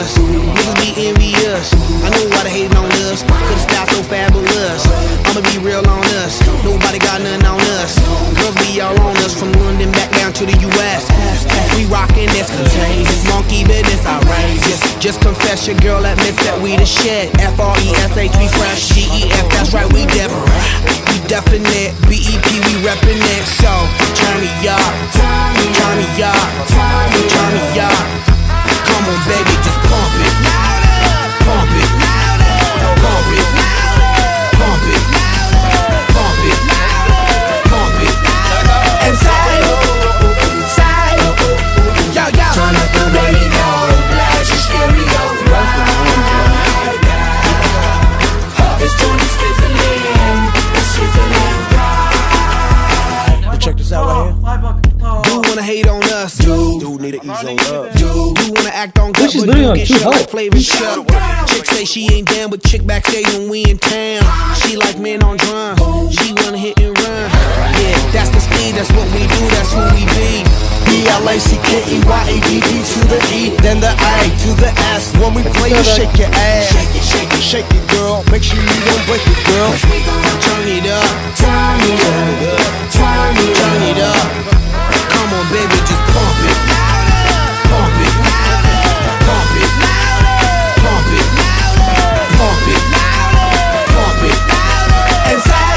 us. Niggas be envious. I know why they hating on us. Cause the style so fabulous. I'ma be real on us. Nobody got nothing on us. Girls be all on us from London back down to the US. We rockin' this contagious. Monkey business outrageous. Just confess your girl admits that we the shit. F-R-E-S-H, we fresh. G-E-F, that's right, we different. We definite. B-E-P, we reppin' it. So, turn me up. Turn me up. Turn me up. Come on, baby, just pump it. Pump it. Pump it. Pump it. Pump it. Pump it. And say, yo, yo. Turn up the radio, blast your stereo right now. This joint is fizzling, it's sizzling right. Check this out right here. Dude wanna hate on us. Dude need to ease on up. Dude wanna act on gut, but dude get shit like Flavor Shut. Chick say she ain't down, but chick backstage when we in town. She like men on drums. She wanna hit and run. Yeah, that's the speed, that's what we do, that's who we be. B-L-A-C-K-E-Y-A-D-D to the E, then the A to the S. When we play, you shake your ass. Shake it, girl. Make sure you don't break it, girl. We gon' turn it up. Turn it up. Come on, baby, just pump it. Pump it. Pump it. Pump it. Pump it. Pump it. And say,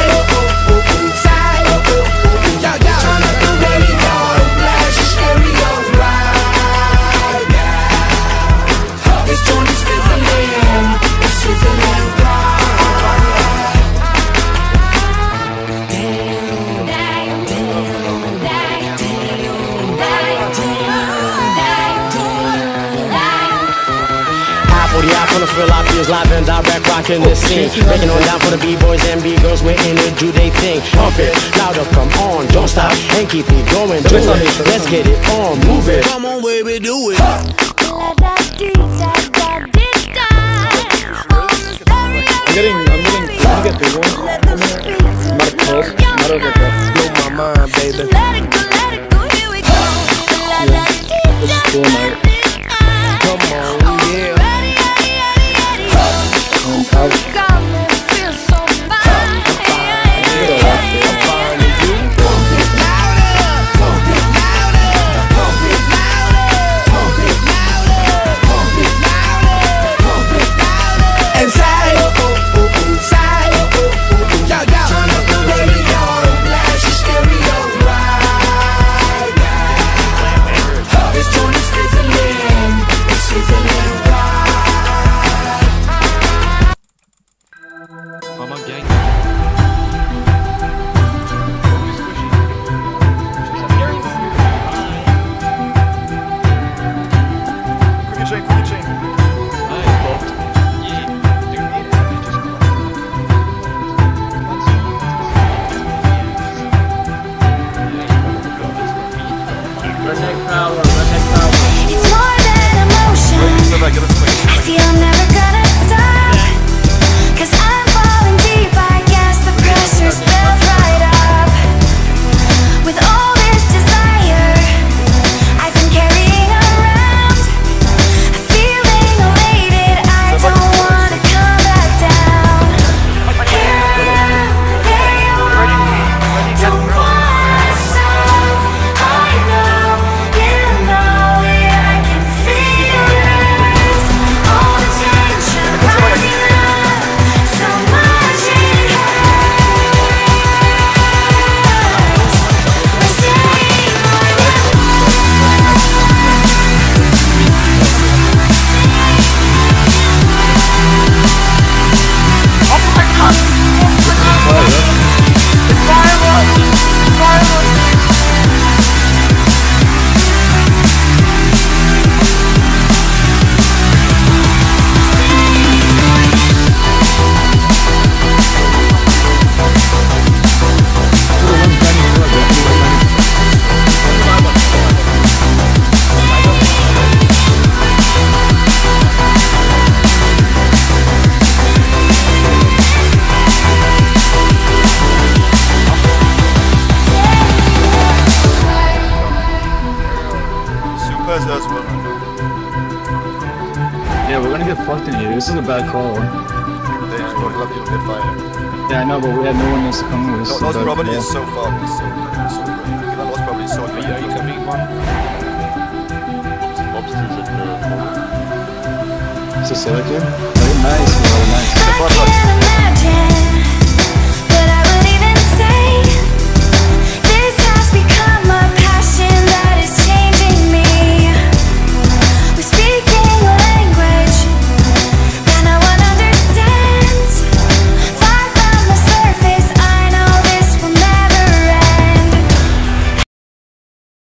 yo, yo. Turn up the radio, blast your stereo right now. This joint is fizzling, it's sizzling right. From the Philippines, live and direct, rocking this scene. Breaking on down for the B-boys and B-girls, we're in it, do they thing. Pump it, louder, come on, don't stop, and keep it going, do it. Let's get it on, move it. Come on, baby, do it. I'm getting big ones. Blow my mind, baby. It's cool, mate. Come on, yeah. All the time. Yeah, we're gonna get fucked in here. This is a bad call. They just won't let you mid-fire. Yeah, I know, but we had no one else to come with us. Lost property is so fucked. It's so good. Give that lost property so good. Are you coming, man? Lobsters at the It's a silicon. Very nice, very nice. The front looks.